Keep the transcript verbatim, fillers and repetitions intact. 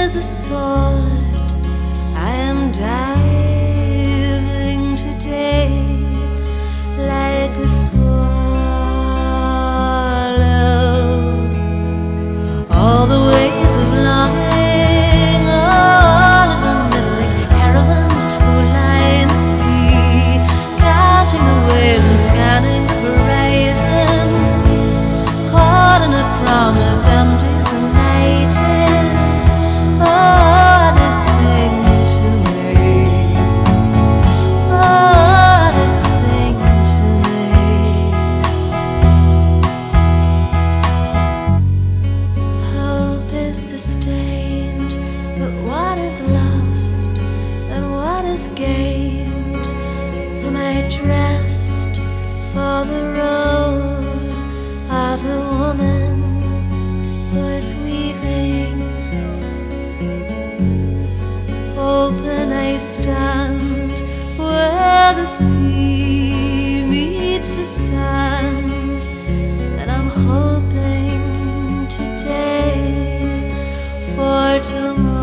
is a sword. I am diving today like a swallow. All the ways of longing, all of them like heroines who lie in the sea, counting the waves and scanning the horizon, caught in a promise empty as the night is. Oh, they sing to me. Oh, they sing to me. Hope is sustained, but what is lost and what is gained? Am I dressed for the role of the woman who is weaving? Open I stand where the sea meets the sand, and I'm hoping today for tomorrow.